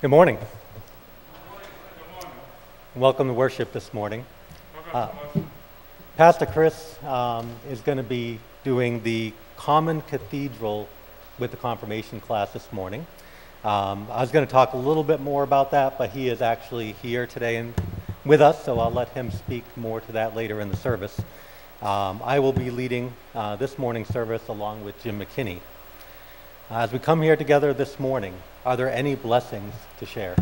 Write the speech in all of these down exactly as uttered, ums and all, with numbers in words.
Good morning. Welcome to worship this morning. Uh, Pastor Chris um, is going to be doing the Common Cathedral with the confirmation class this morning. Um, I was going to talk a little bit more about that, but he is actually here today and with us, so I'll let him speak more to that later in the service. Um, I will be leading uh, this morning's service along with Jim McKinney. Uh, as we come here together this morning, are there any blessings to share?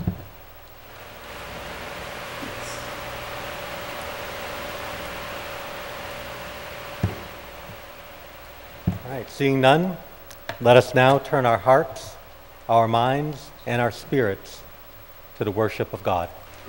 All right, seeing none, let us now turn our hearts, our minds, and our spirits to the worship of God.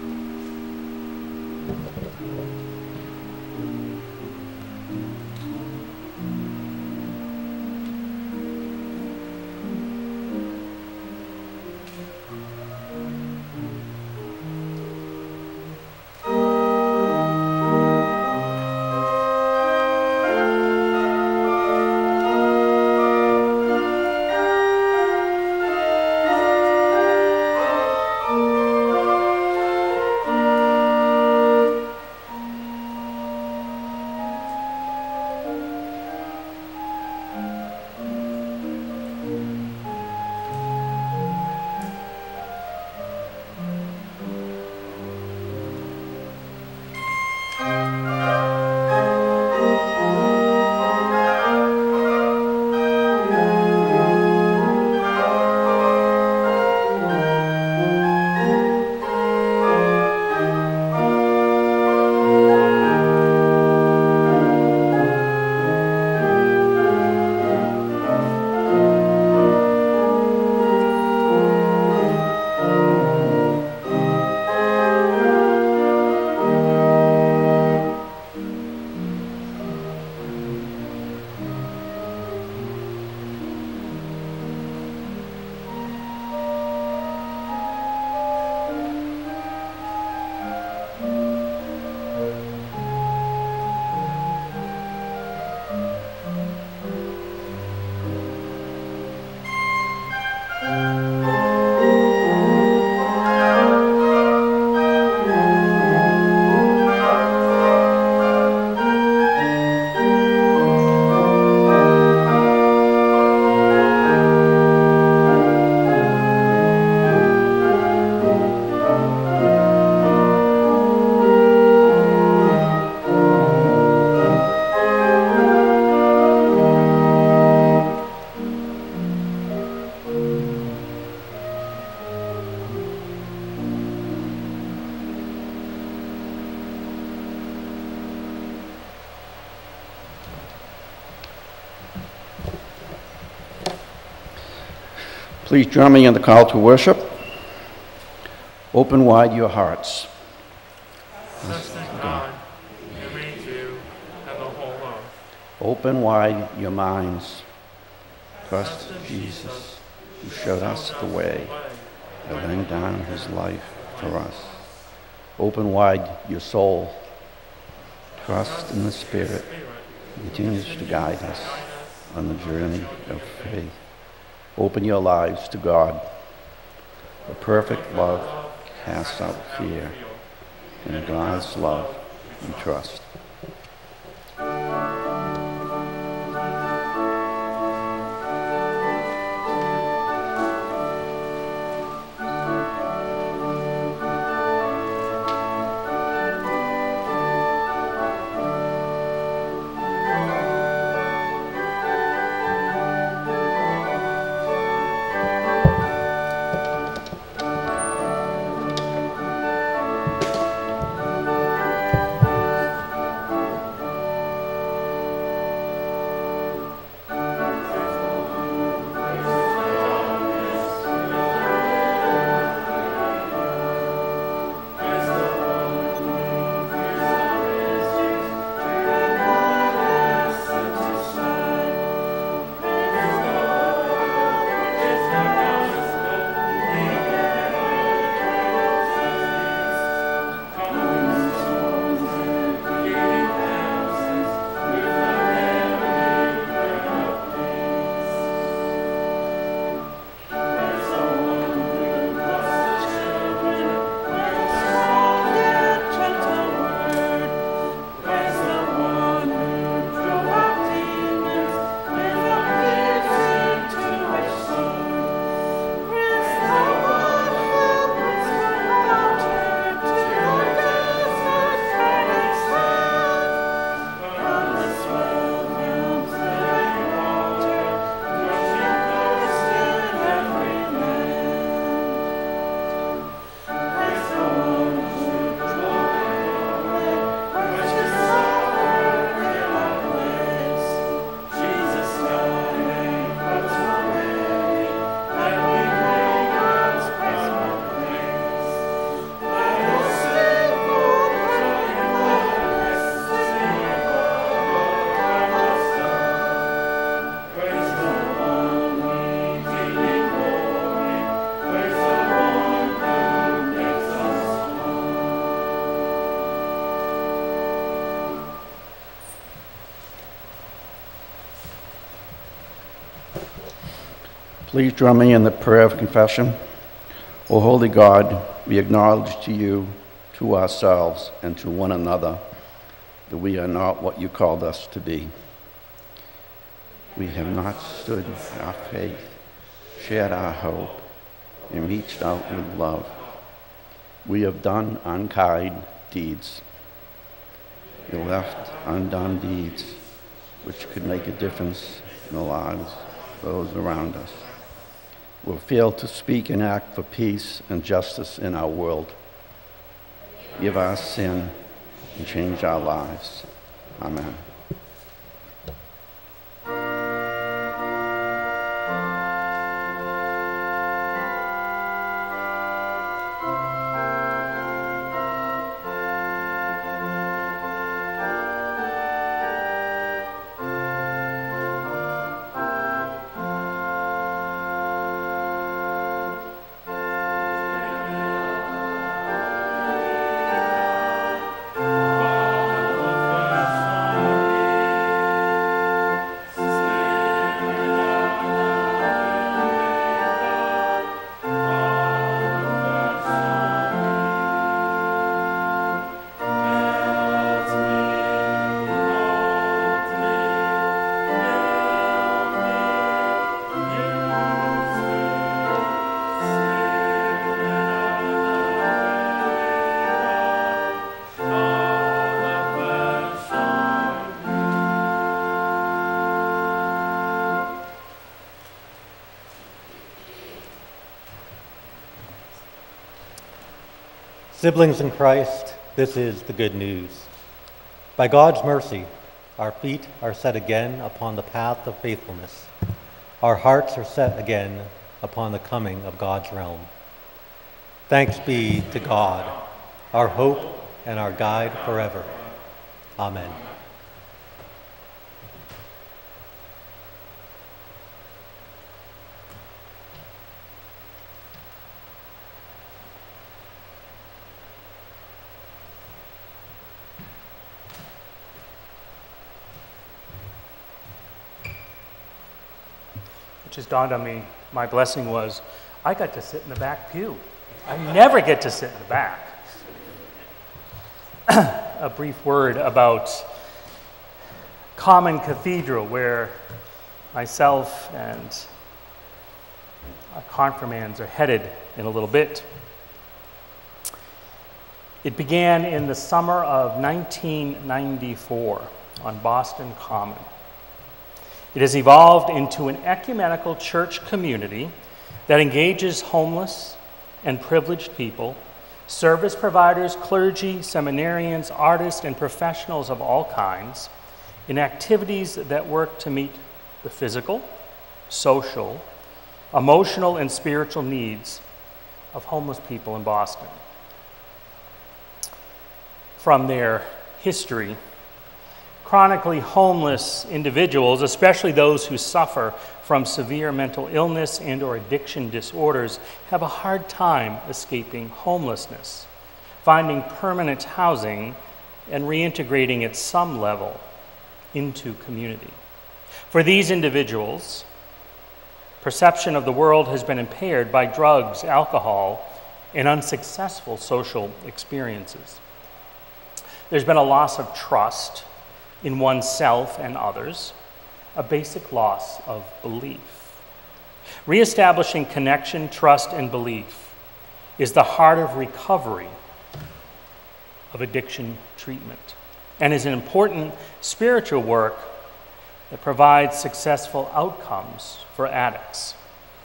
Please join me in the call to worship. Open wide your hearts. Trust in God, who made you and the whole world. Open wide your minds. Trust in Jesus, who showed us the way, by laying down his life for us. Open wide your soul. Trust in the Spirit, who continues to guide us on the journey of faith. Open your lives to God. For perfect love casts out fear. In God's love we trust. Please join me in the prayer of confession. O holy God, we acknowledge to you, to ourselves, and to one another that we are not what you called us to be. We have not stood in our faith, shared our hope, and reached out with love. We have done unkind deeds. We left undone deeds which could make a difference in the lives of those around us. We'll fail to speak and act for peace and justice in our world. Forgive our sin and change our lives. Amen. Siblings in Christ, this is the good news. By God's mercy, our feet are set again upon the path of faithfulness. Our hearts are set again upon the coming of God's realm. Thanks be to God, our hope and our guide forever. Amen. Just dawned on me, my blessing was, I got to sit in the back pew. I never get to sit in the back. A brief word about Common Cathedral, where myself and our confirmands are headed in a little bit. It began in the summer of nineteen ninety-four on Boston Common. It has evolved into an ecumenical church community that engages homeless and privileged people, service providers, clergy, seminarians, artists, and professionals of all kinds in activities that work to meet the physical, social, emotional, and spiritual needs of homeless people in Boston. From their history, chronically homeless individuals, especially those who suffer from severe mental illness and or addiction disorders, have a hard time escaping homelessness, finding permanent housing, and reintegrating at some level into community. For these individuals, perception of the world has been impaired by drugs, alcohol, and unsuccessful social experiences. There's been a loss of trust in oneself and others, a basic loss of belief. Reestablishing connection, trust, and belief is the heart of recovery of addiction treatment and is an important spiritual work that provides successful outcomes for addicts.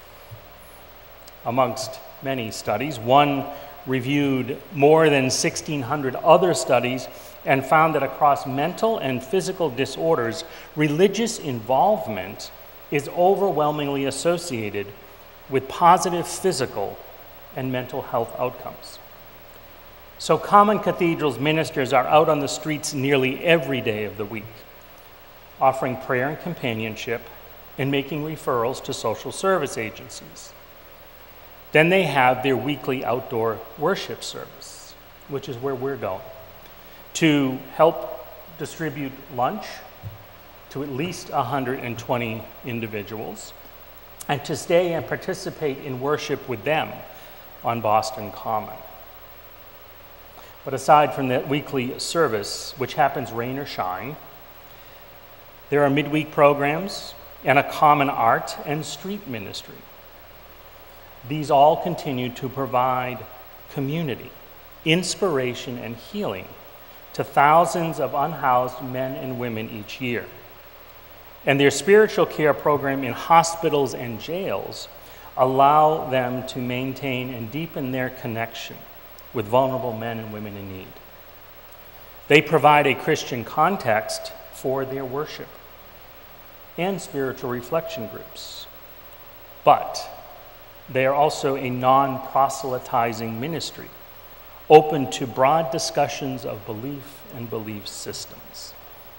Amongst many studies, one reviewed more than sixteen hundred other studies and found that across mental and physical disorders, religious involvement is overwhelmingly associated with positive physical and mental health outcomes. So Common Cathedral's ministers are out on the streets nearly every day of the week, offering prayer and companionship and making referrals to social service agencies. Then they have their weekly outdoor worship service, which is where we're going, to help distribute lunch to at least one hundred twenty individuals and to stay and participate in worship with them on Boston Common. But aside from that weekly service, which happens rain or shine, there are midweek programs and a common art and street ministry. These all continue to provide community, inspiration, and healing to thousands of unhoused men and women each year. And their spiritual care program in hospitals and jails allow them to maintain and deepen their connection with vulnerable men and women in need. They provide a Christian context for their worship and spiritual reflection groups. But they are also a non-proselytizing ministry, open to broad discussions of belief and belief systems.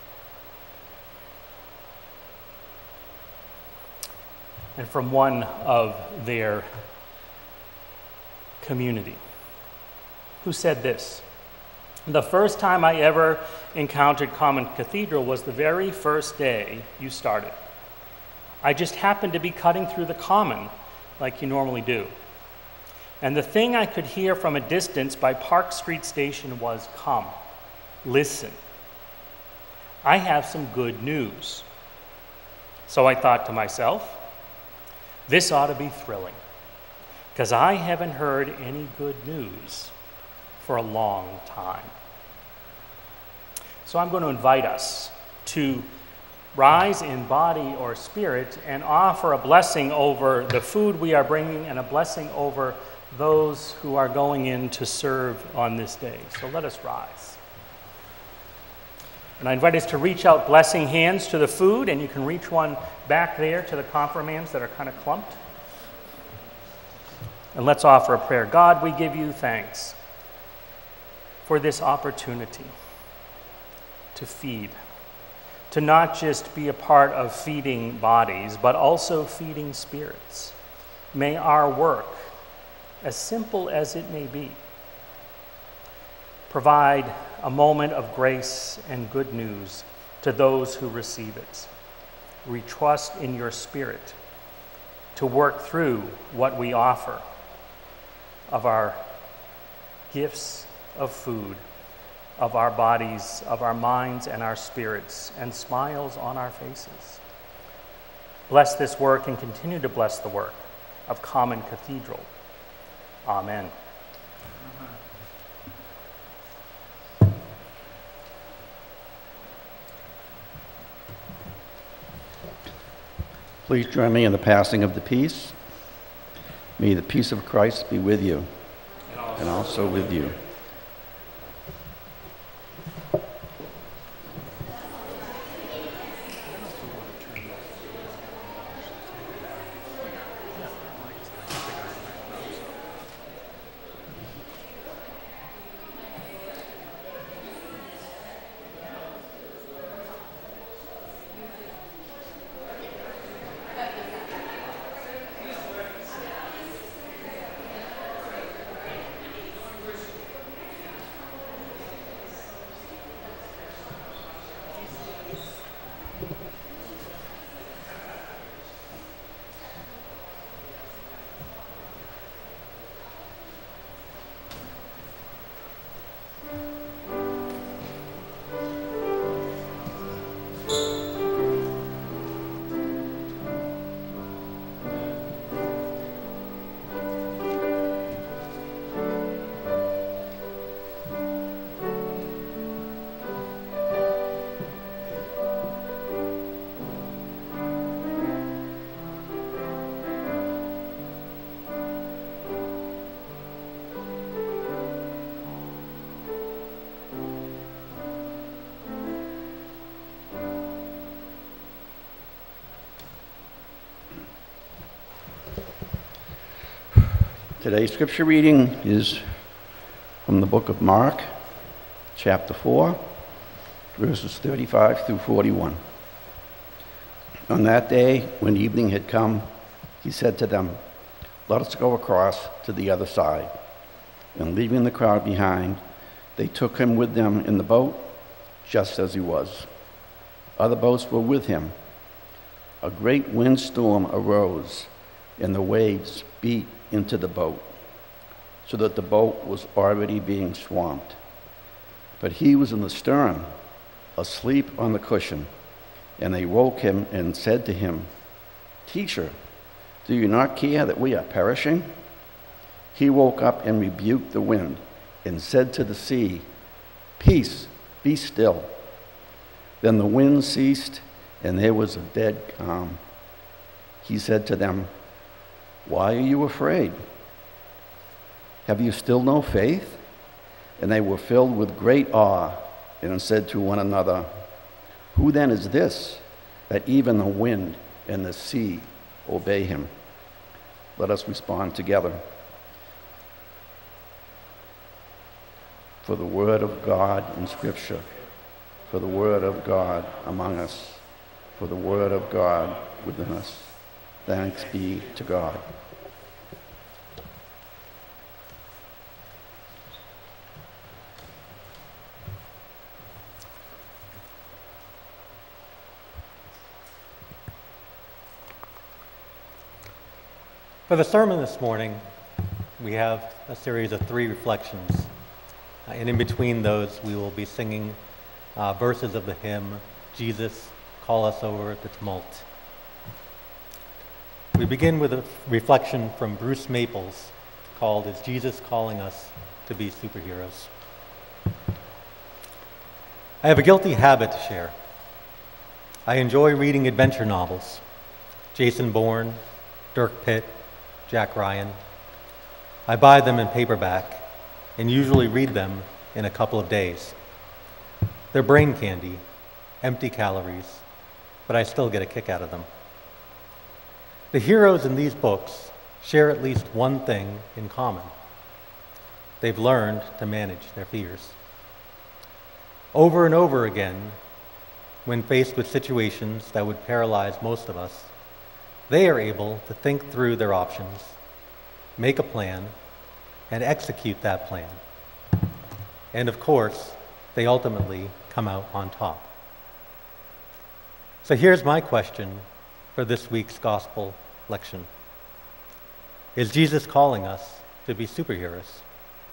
And from one of their community, who said this: "The first time I ever encountered Common Cathedral was the very first day you started. I just happened to be cutting through the Common like you normally do. And the thing I could hear from a distance by Park Street Station was, 'Come, listen. I have some good news.' So I thought to myself, this ought to be thrilling, because I haven't heard any good news for a long time." So I'm going to invite us to rise in body or spirit and offer a blessing over the food we are bringing and a blessing over those who are going in to serve on this day. So let us rise. And I invite us to reach out blessing hands to the food, and you can reach one back there to the confirmands that are kind of clumped. And let's offer a prayer. God, we give you thanks for this opportunity to feed, to not just be a part of feeding bodies, but also feeding spirits. May our work, as simple as it may be, provide a moment of grace and good news to those who receive it. We trust in your Spirit to work through what we offer of our gifts of food, of our bodies, of our minds and our spirits, and smiles on our faces. Bless this work and continue to bless the work of Common Cathedral. Amen. Please join me in the passing of the peace. May the peace of Christ be with you and also with you. Today's scripture reading is from the book of Mark, chapter four, verses thirty-five through forty-one. On that day, when evening had come, he said to them, "Let us go across to the other side." And leaving the crowd behind, they took him with them in the boat, just as he was. Other boats were with him. A great windstorm arose, and the waves beat into the boat, so that the boat was already being swamped. But he was in the stern, asleep on the cushion, and they woke him and said to him, "Teacher, do you not care that we are perishing?" He woke up and rebuked the wind and said to the sea, "Peace, be still." Then the wind ceased, and there was a dead calm. He said to them, "Why are you afraid? Have you still no faith?" And they were filled with great awe and said to one another, "Who then is this, that even the wind and the sea obey him?" Let us respond together. For the word of God in Scripture, for the word of God among us, for the word of God within us. Thanks be to God. For the sermon this morning, we have a series of three reflections. Uh, and in between those, we will be singing uh, verses of the hymn, "Jesus, Call Us Over the Tumult." We begin with a reflection from Bruce Maples called, "Is Jesus Calling Us to Be Superheroes?" I have a guilty habit to share. I enjoy reading adventure novels. Jason Bourne, Dirk Pitt, Jack Ryan. I buy them in paperback and usually read them in a couple of days. They're brain candy, empty calories, but I still get a kick out of them. The heroes in these books share at least one thing in common. They've learned to manage their fears. Over and over again, when faced with situations that would paralyze most of us, they are able to think through their options, make a plan, and execute that plan. And of course, they ultimately come out on top. So here's my question for this week's gospel lection. Is Jesus calling us to be superheroes?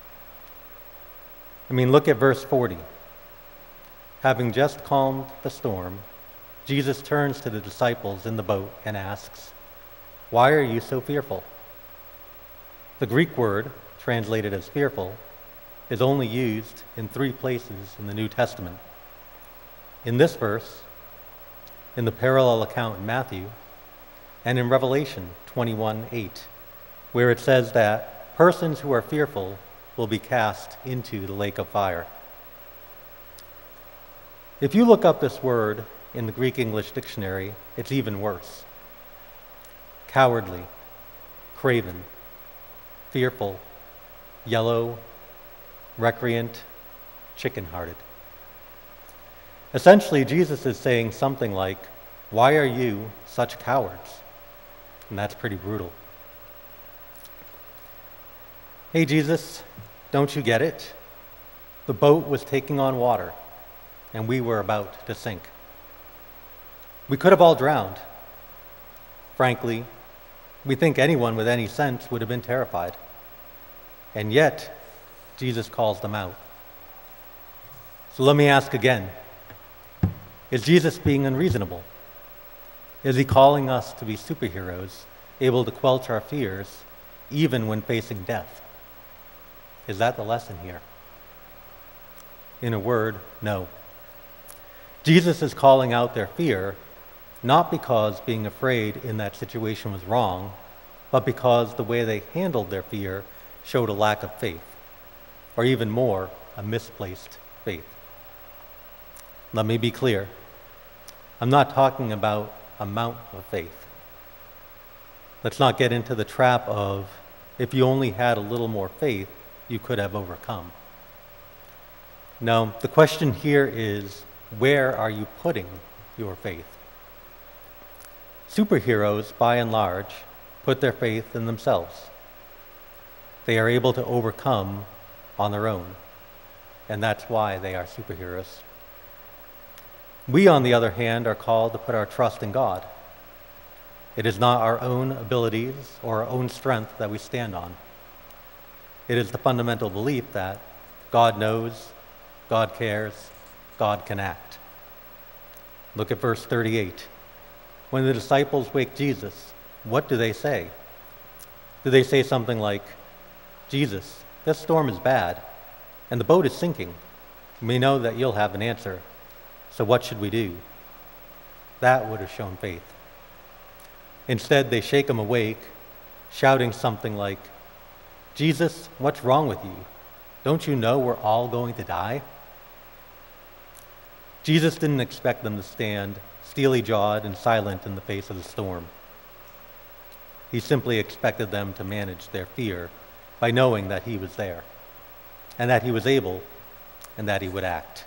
I mean, look at verse forty. Having just calmed the storm, Jesus turns to the disciples in the boat and asks, "Why are you so fearful?" The Greek word, translated as fearful, is only used in three places in the New Testament. In this verse, in the parallel account in Matthew, and in Revelation twenty-one eight, where it says that persons who are fearful will be cast into the lake of fire. If you look up this word in the Greek English dictionary, it's even worse. Cowardly, craven, fearful, yellow, recreant, chicken-hearted. Essentially, Jesus is saying something like, "Why are you such cowards?" And that's pretty brutal. Hey, Jesus, don't you get it? The boat was taking on water, and we were about to sink. We could have all drowned. Frankly, we think anyone with any sense would have been terrified. And yet, Jesus calls them out. So let me ask again. Is Jesus being unreasonable? Is he calling us to be superheroes, able to quench our fears, even when facing death? Is that the lesson here? In a word, no. Jesus is calling out their fear, not because being afraid in that situation was wrong, but because the way they handled their fear showed a lack of faith, or even more, a misplaced faith. Let me be clear. I'm not talking about amount of faith. Let's not get into the trap of, if you only had a little more faith, you could have overcome. No, the question here is, where are you putting your faith? Superheroes, by and large, put their faith in themselves. They are able to overcome on their own, and that's why they are superheroes. We, on the other hand, are called to put our trust in God. It is not our own abilities or our own strength that we stand on. It is the fundamental belief that God knows, God cares, God can act. Look at verse thirty-eight. When the disciples wake Jesus, what do they say? Do they say something like, Jesus, this storm is bad, and the boat is sinking. We know that you'll have an answer, so what should we do? That would have shown faith. Instead, they shake him awake, shouting something like, Jesus, what's wrong with you? Don't you know we're all going to die? Jesus didn't expect them to stand steely-jawed and silent in the face of the storm. He simply expected them to manage their fear by knowing that he was there, and that he was able, and that he would act.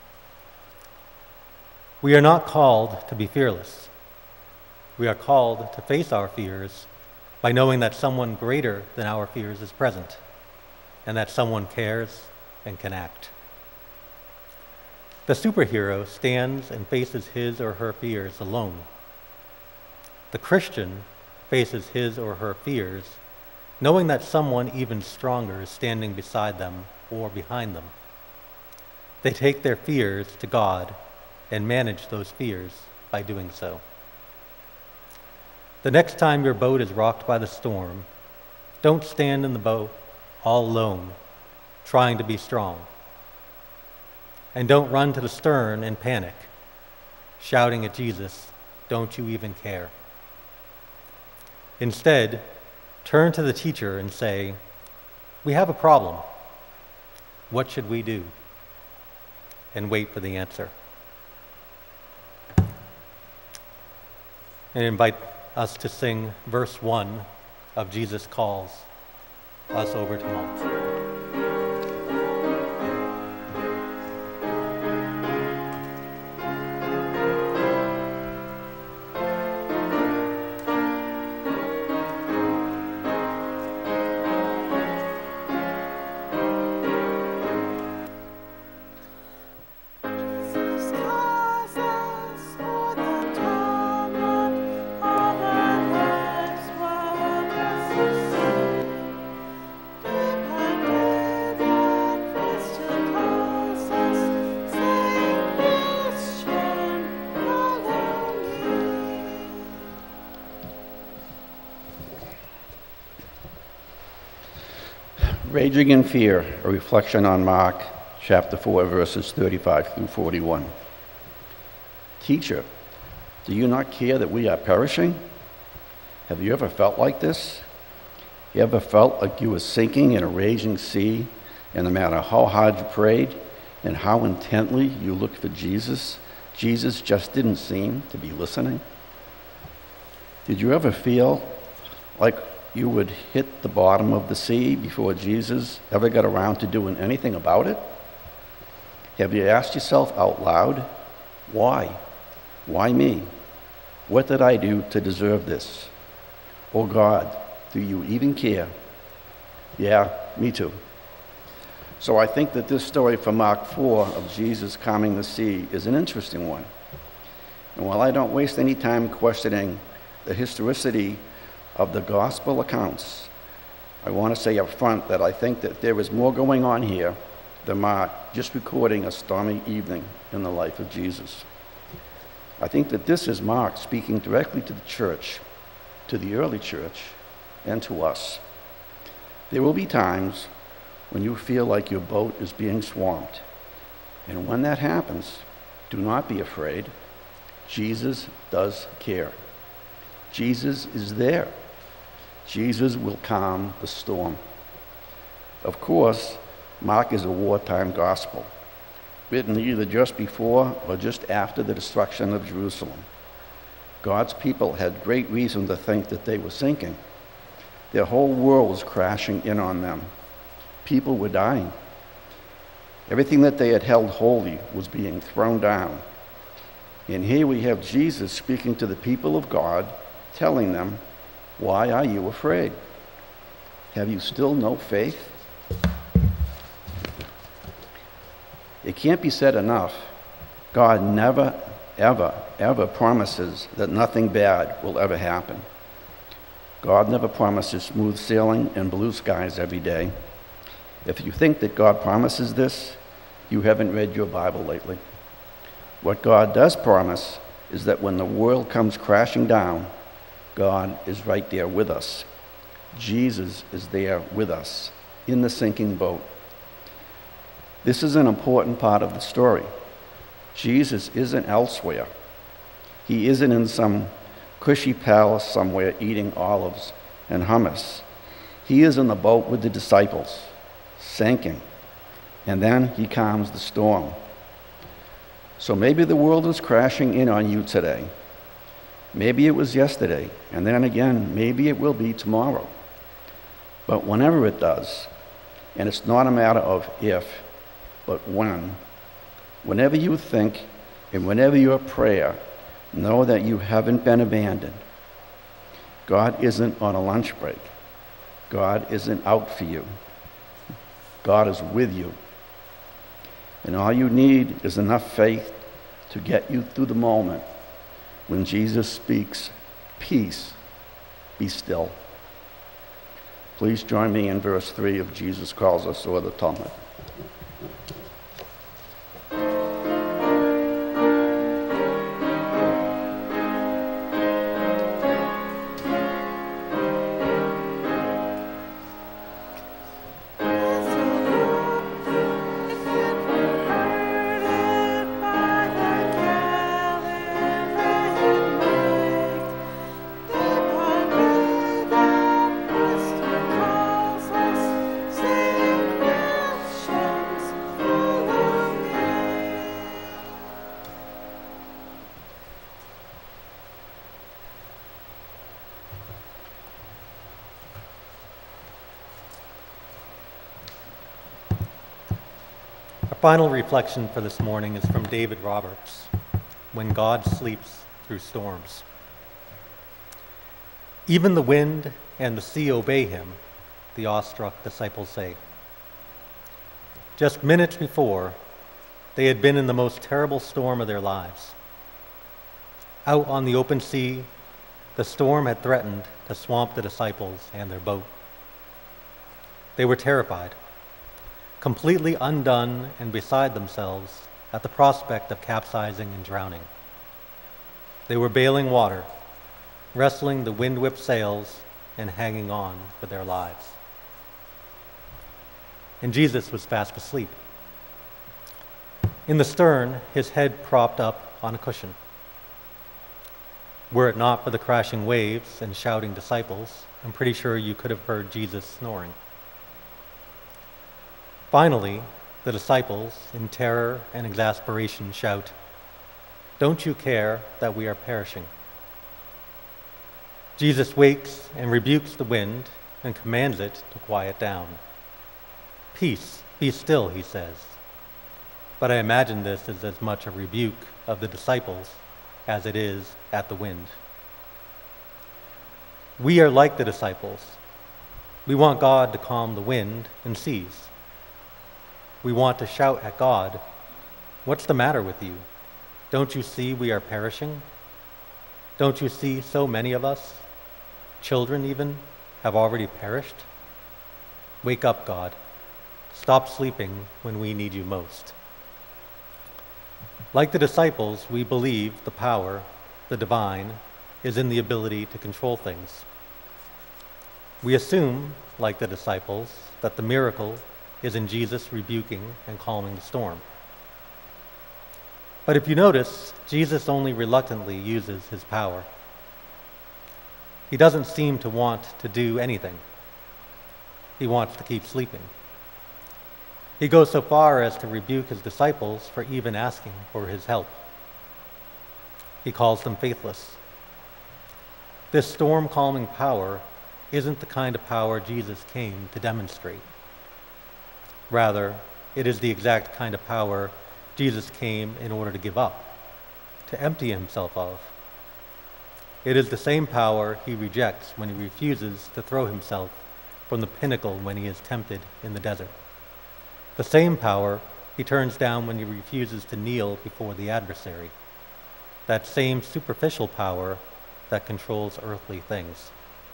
We are not called to be fearless. We are called to face our fears by knowing that someone greater than our fears is present, and that someone cares and can act. The superhero stands and faces his or her fears alone. The Christian faces his or her fears knowing that someone even stronger is standing beside them or behind them. They take their fears to God and manage those fears by doing so. The next time your boat is rocked by the storm, don't stand in the boat all alone, trying to be strong. And don't run to the stern in panic, shouting at Jesus, "Don't you even care?" Instead, turn to the teacher and say, "We have a problem. What should we do?" And wait for the answer. And invite us to sing verse one of Jesus Calls Us Over to Malt. Raging in Fear, a reflection on Mark chapter four, verses thirty-five through forty-one. Teacher, do you not care that we are perishing? Have you ever felt like this? You ever felt like you were sinking in a raging sea, and no matter how hard you prayed and how intently you looked for Jesus, Jesus just didn't seem to be listening? Did you ever feel like you would hit the bottom of the sea before Jesus ever got around to doing anything about it? Have you asked yourself out loud, why? Why me? What did I do to deserve this? Oh God, do you even care? Yeah, me too. So I think that this story from Mark four of Jesus calming the sea is an interesting one. And while I don't waste any time questioning the historicity of the gospel accounts, I want to say up front that I think that there is more going on here than Mark just recording a stormy evening in the life of Jesus. I think that this is Mark speaking directly to the church, to the early church, and to us. There will be times when you feel like your boat is being swamped. And when that happens, do not be afraid. Jesus does care. Jesus is there. Jesus will calm the storm. Of course, Mark is a wartime gospel, written either just before or just after the destruction of Jerusalem. God's people had great reason to think that they were sinking. Their whole world was crashing in on them. People were dying. Everything that they had held holy was being thrown down. And here we have Jesus speaking to the people of God, telling them, why are you afraid? Have you still no faith? It can't be said enough. God never, ever, ever promises that nothing bad will ever happen. God never promises smooth sailing and blue skies every day. If you think that God promises this, you haven't read your Bible lately. What God does promise is that when the world comes crashing down, God is right there with us. Jesus is there with us in the sinking boat. This is an important part of the story. Jesus isn't elsewhere. He isn't in some cushy palace somewhere eating olives and hummus. He is in the boat with the disciples, sinking, and then he calms the storm. So maybe the world is crashing in on you today. Maybe it was yesterday, and then again, maybe it will be tomorrow. But whenever it does, and it's not a matter of if, but when, whenever you think and whenever your prayer, know that you haven't been abandoned. God isn't on a lunch break. God isn't out for you. God is with you. And all you need is enough faith to get you through the moment when Jesus speaks, "Peace, be still." Please join me in verse three of Jesus Calls Us, or the Talmud. Final reflection for this morning is from David Roberts, "When God Sleeps Through Storms." "Even the wind and the sea obey him," the awestruck disciples say. Just minutes before, they had been in the most terrible storm of their lives. Out on the open sea, the storm had threatened to swamp the disciples and their boat. They were terrified, completely undone and beside themselves at the prospect of capsizing and drowning. They were bailing water, wrestling the wind-whipped sails, and hanging on for their lives. And Jesus was fast asleep. In the stern, his head propped up on a cushion. Were it not for the crashing waves and shouting disciples, I'm pretty sure you could have heard Jesus snoring. Finally, the disciples, in terror and exasperation, shout, "Don't you care that we are perishing?" Jesus wakes and rebukes the wind and commands it to quiet down. "Peace, be still," he says. But I imagine this is as much a rebuke of the disciples as it is at the wind. We are like the disciples. We want God to calm the wind and seas. We want to shout at God, "What's the matter with you? Don't you see we are perishing? Don't you see so many of us, children even, have already perished? Wake up, God. Stop sleeping when we need you most." Like the disciples, we believe the power, the divine, is in the ability to control things. We assume, like the disciples, that the miracle is in Jesus rebuking and calming the storm. But if you notice, Jesus only reluctantly uses his power. He doesn't seem to want to do anything. He wants to keep sleeping. He goes so far as to rebuke his disciples for even asking for his help. He calls them faithless. This storm-calming power isn't the kind of power Jesus came to demonstrate. Rather, it is the exact kind of power Jesus came in order to give up, to empty himself of. It is the same power he rejects when he refuses to throw himself from the pinnacle when he is tempted in the desert. The same power he turns down when he refuses to kneel before the adversary. that same superficial power that controls earthly things.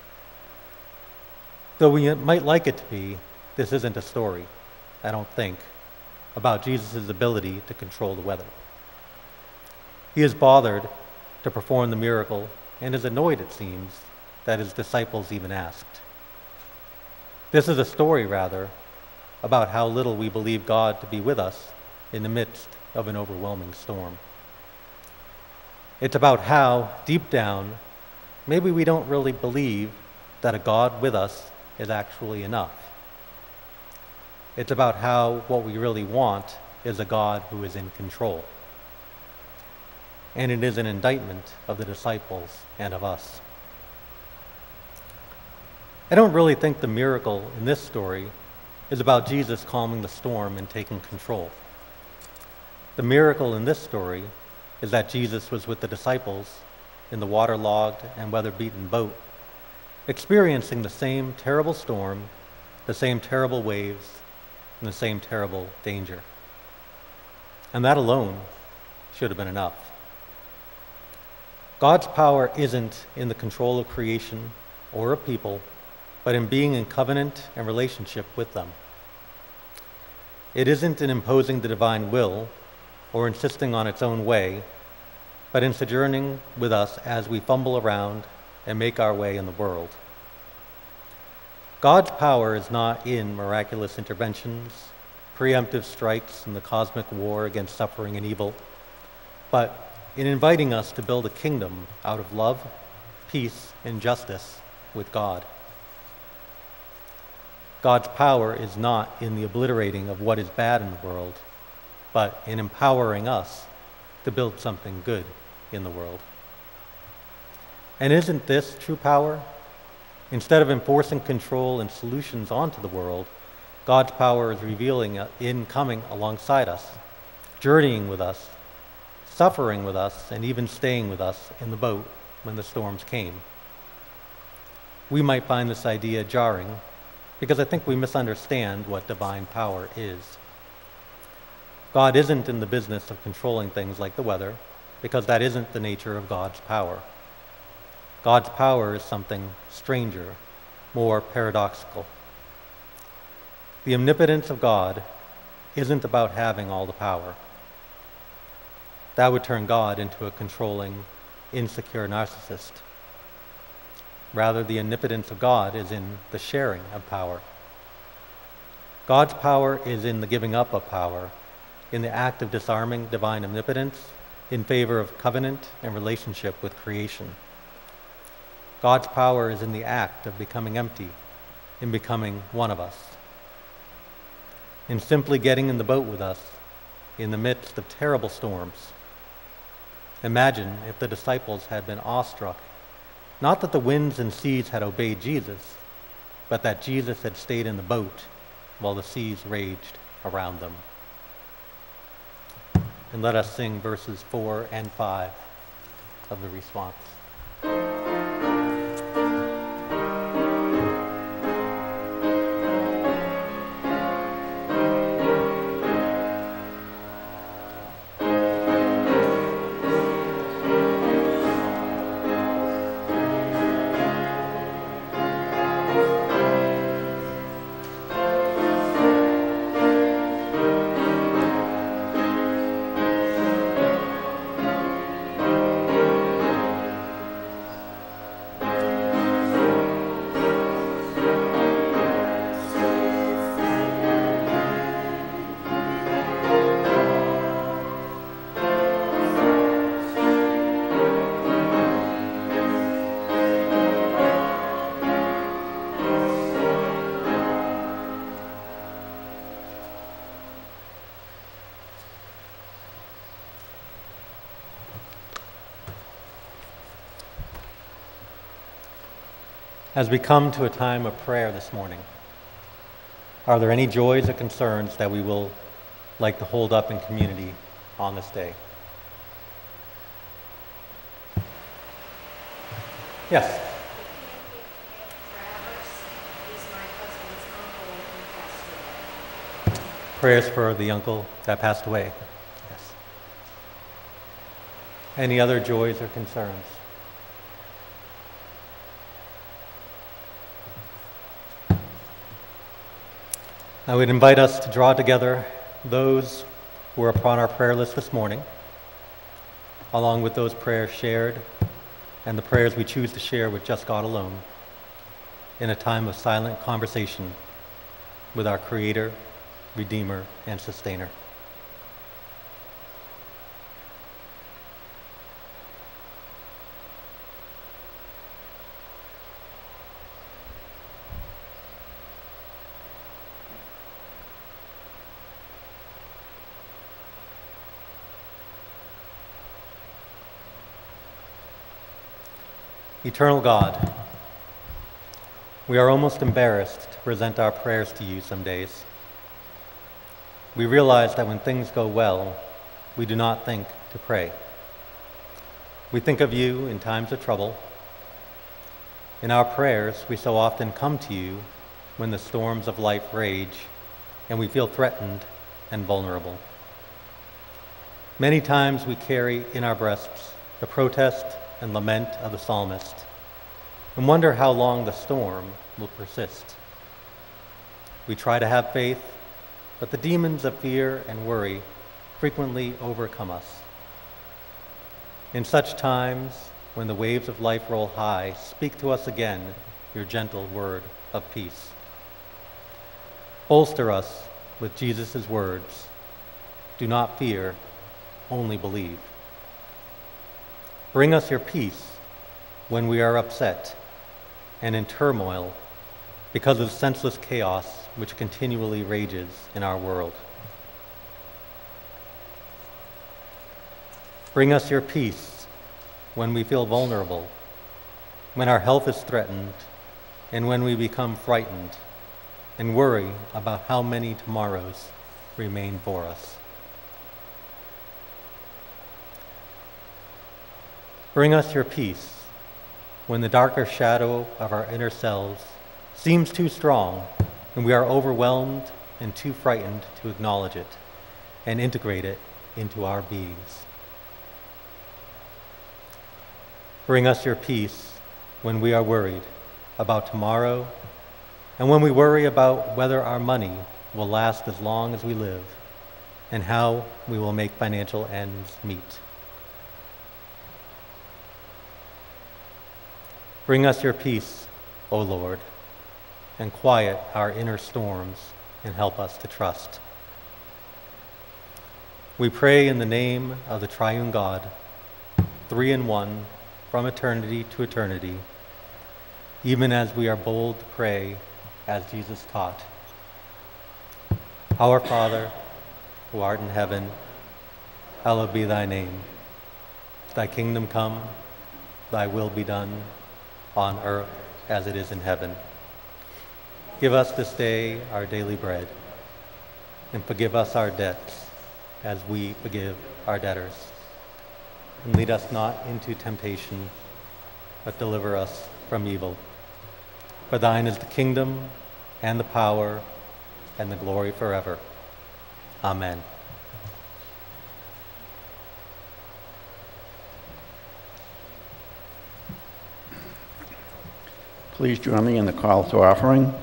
Though we might like it to be, this isn't a story, I don't think, about Jesus' ability to control the weather. He is bothered to perform the miracle and is annoyed, it seems, that his disciples even asked. This is a story, rather, about how little we believe God to be with us in the midst of an overwhelming storm. It's about how, deep down, maybe we don't really believe that a God with us is actually enough. It's about how what we really want is a God who is in control. And it is an indictment of the disciples and of us. I don't really think the miracle in this story is about Jesus calming the storm and taking control. The miracle in this story is that Jesus was with the disciples in the waterlogged and weather-beaten boat, experiencing the same terrible storm, the same terrible waves, and the same terrible danger. And that alone should have been enough. God's power isn't in the control of creation or of people, but in being in covenant and relationship with them. It isn't in imposing the divine will or insisting on its own way, but in sojourning with us as we fumble around and make our way in the world. God's power is not in miraculous interventions, preemptive strikes in the cosmic war against suffering and evil, but in inviting us to build a kingdom out of love, peace, and justice with God. God's power is not in the obliterating of what is bad in the world, but in empowering us to build something good in the world. And isn't this true power? Instead of enforcing control and solutions onto the world, God's power is revealing in coming alongside us, journeying with us, suffering with us, and even staying with us in the boat when the storms came. We might find this idea jarring because I think we misunderstand what divine power is. God isn't in the business of controlling things like the weather, because that isn't the nature of God's power. God's power is something stranger, more paradoxical. The omnipotence of God isn't about having all the power. That would turn God into a controlling, insecure narcissist. Rather, the omnipotence of God is in the sharing of power. God's power is in the giving up of power, in the act of disarming divine omnipotence in favor of covenant and relationship with creation. God's power is in the act of becoming empty, in becoming one of us, in simply getting in the boat with us in the midst of terrible storms. Imagine if the disciples had been awestruck, not that the winds and seas had obeyed Jesus, but that Jesus had stayed in the boat while the seas raged around them. And let us sing verses four and five of the response. As we come to a time of prayer this morning, are there any joys or concerns that we will like to hold up in community on this day? Yes? Prayers for the uncle that passed away. Yes. Any other joys or concerns? I would invite us to draw together those who are upon our prayer list this morning, along with those prayers shared and the prayers we choose to share with just God alone, in a time of silent conversation with our Creator, Redeemer, and Sustainer. Eternal God, we are almost embarrassed to present our prayers to you some days. We realize that when things go well, we do not think to pray. We think of you in times of trouble. In our prayers, we so often come to you when the storms of life rage and we feel threatened and vulnerable. Many times we carry in our breasts the protest and lament of the psalmist, and wonder how long the storm will persist. We try to have faith, but the demons of fear and worry frequently overcome us. In such times, when the waves of life roll high, speak to us again your gentle word of peace. Bolster us with Jesus' words, do not fear, only believe. Bring us your peace when we are upset and in turmoil because of senseless chaos which continually rages in our world. Bring us your peace when we feel vulnerable, when our health is threatened, and when we become frightened and worry about how many tomorrows remain for us. Bring us your peace when the darker shadow of our inner selves seems too strong and we are overwhelmed and too frightened to acknowledge it and integrate it into our beings. Bring us your peace when we are worried about tomorrow and when we worry about whether our money will last as long as we live and how we will make financial ends meet. Bring us your peace, O Lord, and quiet our inner storms and help us to trust. We pray in the name of the triune God, three in one, from eternity to eternity, even as we are bold to pray as Jesus taught. Our Father, who art in heaven, hallowed be thy name. Thy kingdom come, thy will be done, on earth as it is in heaven. Give us this day our daily bread, and forgive us our debts as we forgive our debtors. And lead us not into temptation, but deliver us from evil. For thine is the kingdom, and the power, and the glory forever. Amen. Please join me in the call to offering.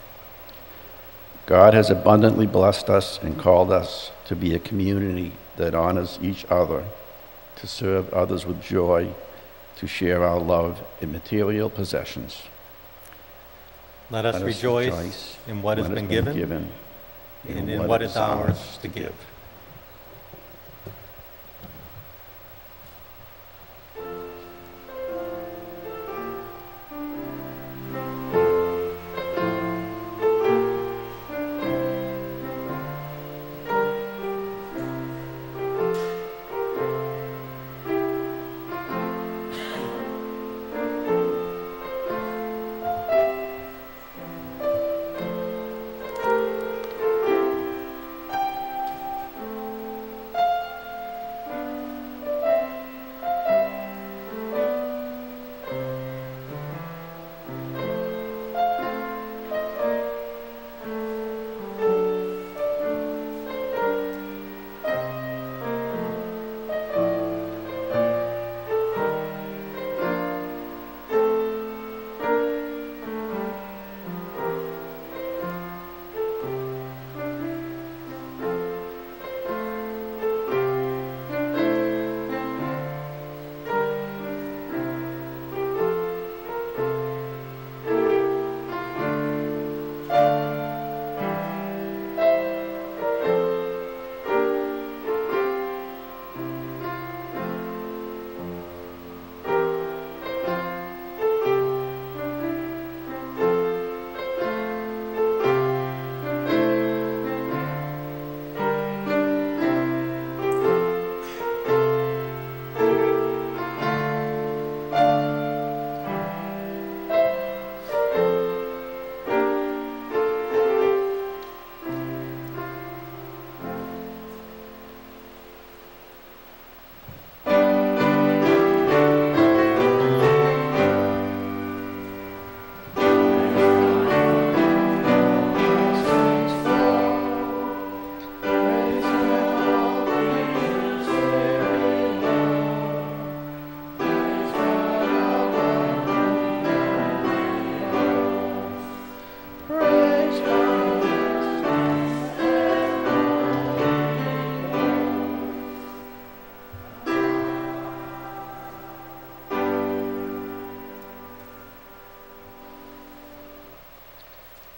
God has abundantly blessed us and called us to be a community that honors each other, to serve others with joy, to share our love in material possessions. Let us, Let us rejoice, rejoice in what has been, been given, given and, and in what is ours to give.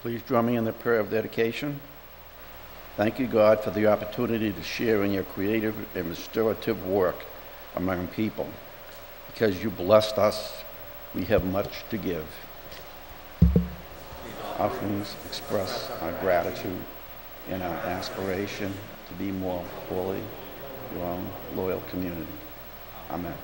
Please join me in the prayer of dedication. Thank you, God, for the opportunity to share in your creative and restorative work among people. Because you blessed us, we have much to give. Offerings express our gratitude and our aspiration to be more fully your own loyal community. Amen.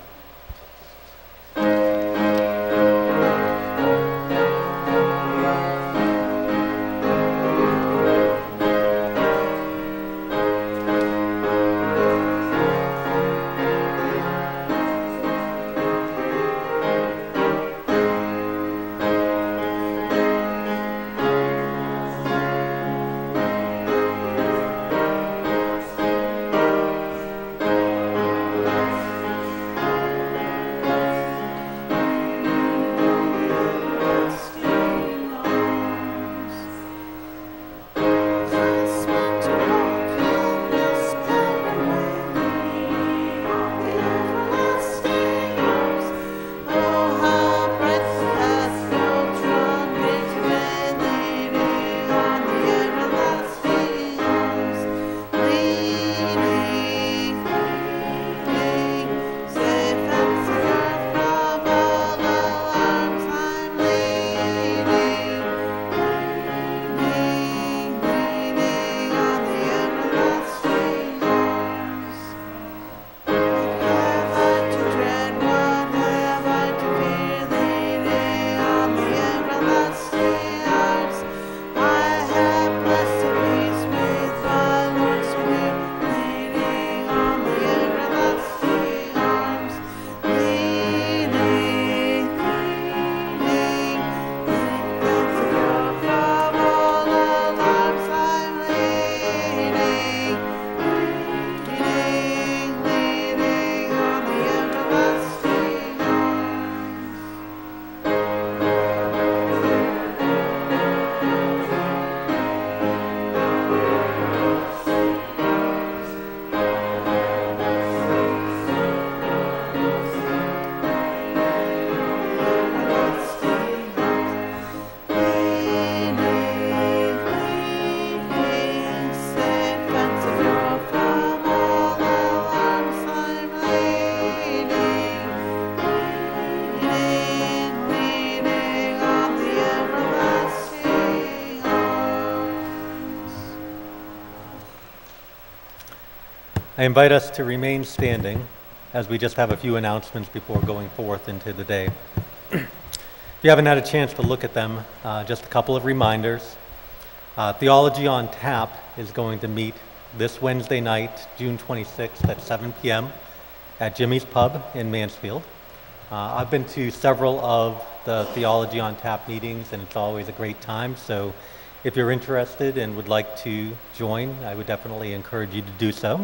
I invite us to remain standing as we just have a few announcements before going forth into the day. If you haven't had a chance to look at them, uh, just a couple of reminders. Uh, Theology on Tap is going to meet this Wednesday night, June twenty-sixth at seven p m at Jimmy's Pub in Mansfield. Uh, I've been to several of the Theology on Tap meetings, and it's always a great time. So if you're interested and would like to join, I would definitely encourage you to do so.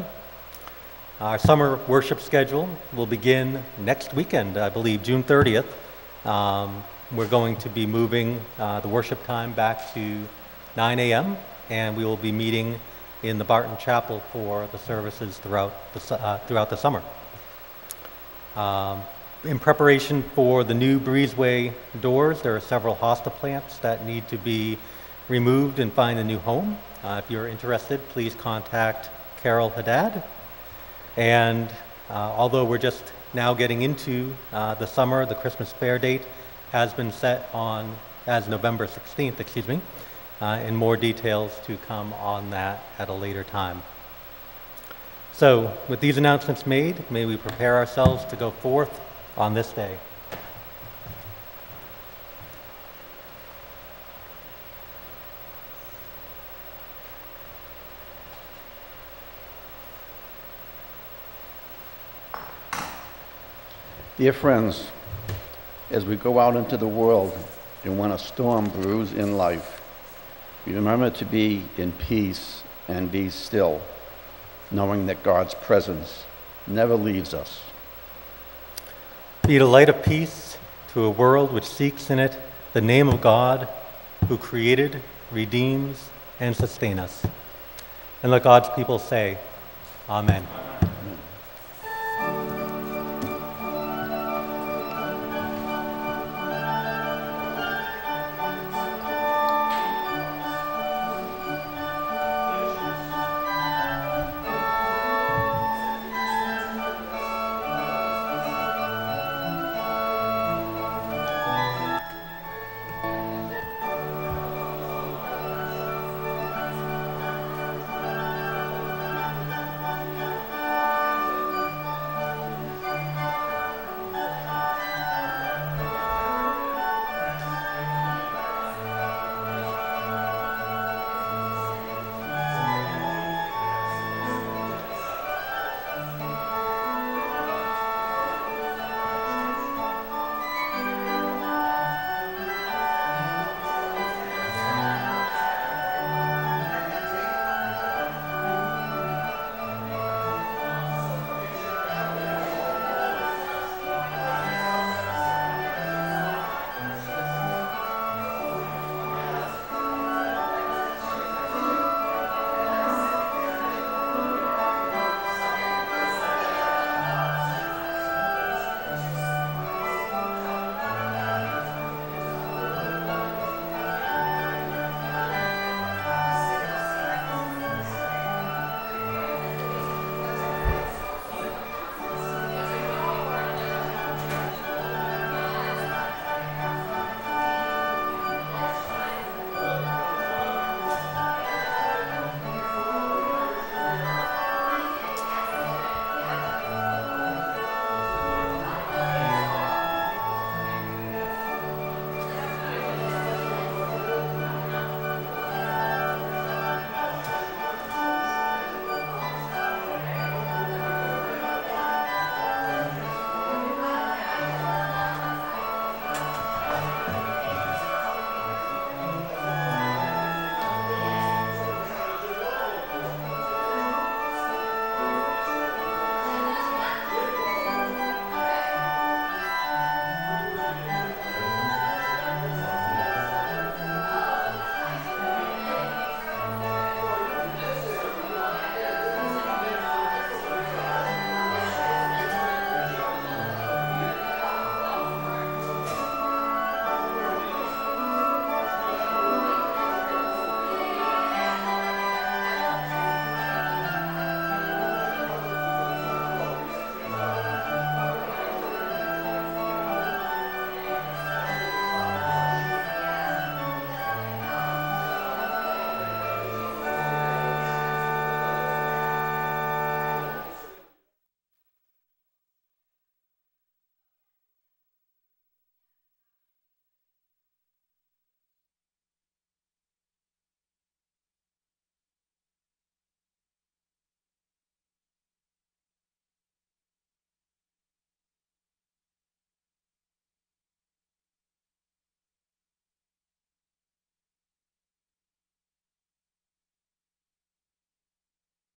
Our summer worship schedule will begin next weekend, I believe, June thirtieth. Um, we're going to be moving uh, the worship time back to nine a m and we will be meeting in the Barton Chapel for the services throughout the, uh, throughout the summer. Um, in preparation for the new breezeway doors, there are several hosta plants that need to be removed and find a new home. Uh, if you're interested, please contact Carol Haddad. And uh, although we're just now getting into uh, the summer, the Christmas fair date has been set on as November sixteenth, excuse me, uh, and more details to come on that at a later time. So with these announcements made, may we prepare ourselves to go forth on this day. Dear friends, as we go out into the world and when a storm brews in life, we remember to be in peace and be still, knowing that God's presence never leaves us. Be the light of peace to a world which seeks in it the name of God, who created, redeems, and sustains us. And let God's people say, Amen.